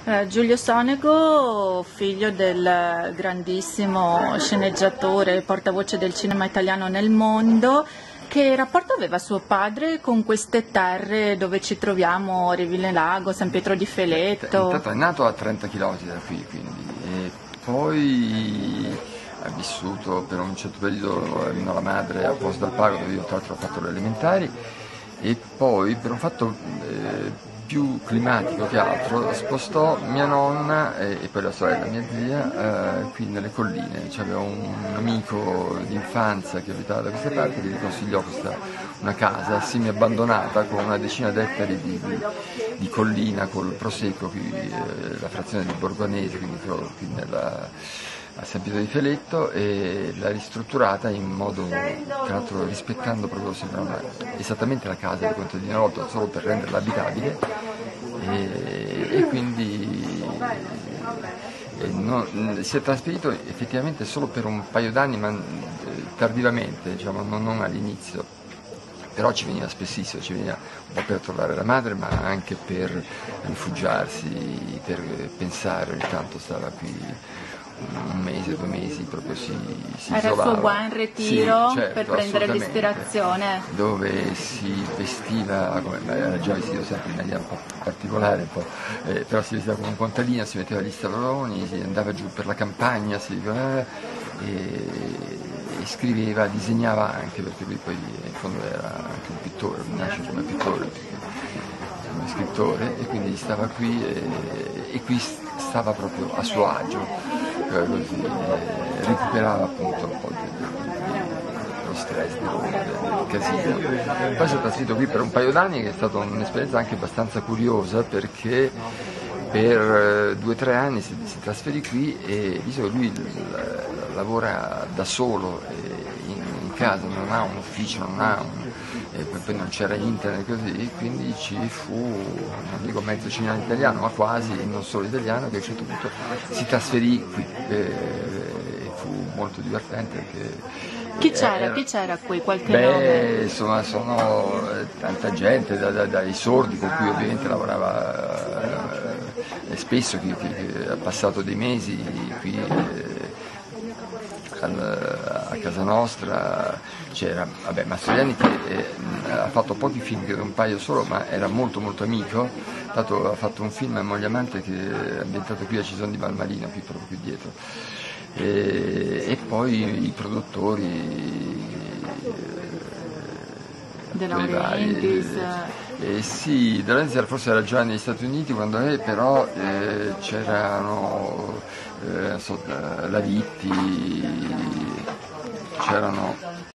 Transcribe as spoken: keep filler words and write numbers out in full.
Eh, Giulio Sonego, figlio del grandissimo sceneggiatore e portavoce del cinema italiano nel mondo, che rapporto aveva suo padre con queste terre dove ci troviamo, Revile Lago, San Pietro di Feletto? Intanto è nato a trenta chilometri da qui, quindi, e poi ha vissuto per un certo periodo la madre a Posto dal Pago, dove io tra l'altro ho fatto le elementari, e poi per un fatto eh, più climatico che altro spostò mia nonna e, e poi la sorella, mia zia, eh, qui nelle colline. C'aveva un, un amico d'infanzia che abitava da queste parti, che gli consigliò questa, una casa semi abbandonata con una decina di ettari di, di, di collina col prosecco, qui, eh, la frazione di Borgonese, quindi qui nella a San Pietro di Feletto, e l'ha ristrutturata in modo, tra l'altro rispettando proprio sembrava esattamente la casa di contadino Rotto, solo per renderla abitabile, e, e quindi e non, si è trasferito effettivamente solo per un paio d'anni, ma tardivamente, diciamo, non, non all'inizio, però ci veniva spessissimo, ci veniva un po' per trovare la madre, ma anche per rifugiarsi, per pensare, ogni tanto stava qui un mese, due mesi, proprio si, si Era isolava. il suo buon ritiro, sì, certo, per prendere l'ispirazione. Dove si vestiva, come, era già vestito sempre in maniera un po' particolare, un po', eh, però si vestiva come un contadino, si metteva gli stavoloni, si andava giù per la campagna, si, eh, e, e scriveva, disegnava anche, perché lui poi in fondo era anche un pittore, nasce come pittore, come scrittore, e quindi stava qui e, e qui stava proprio a suo agio. Così, eh, recuperava appunto un po' dello stress di Roma, del casino. Poi si è trasferito qui per un paio d'anni, che è stata un'esperienza anche abbastanza curiosa, perché per due o tre anni si, si trasferì qui, e visto che lui l- lavora da solo in, in casa, non ha un ufficio, non ha un, e poi non c'era internet, così, quindi ci fu, non dico mezzo cinema italiano, ma quasi, non solo italiano, che a un certo punto si trasferì qui, e fu molto divertente perché Chi c'era? era, Chi c'era qui? Qualche beh, nome? insomma, sono tanta gente, da, da, dai sordi con cui ovviamente lavorava eh, spesso, che, che ha passato dei mesi qui eh, al, a casa nostra. C'era, vabbè, Mastroianni, che eh, ha fatto pochi film, credo un paio solo, ma era molto molto amico. Tanto ha fatto un film, Moglie Amante, che è ambientato qui a Cison di Valmarino, qui proprio qui dietro. E, e poi i produttori De quei Laurentiis. vari, eh, sì, De Laurentiis forse era già negli Stati Uniti quando è, però eh, c'erano eh, so, Lavitti, c'erano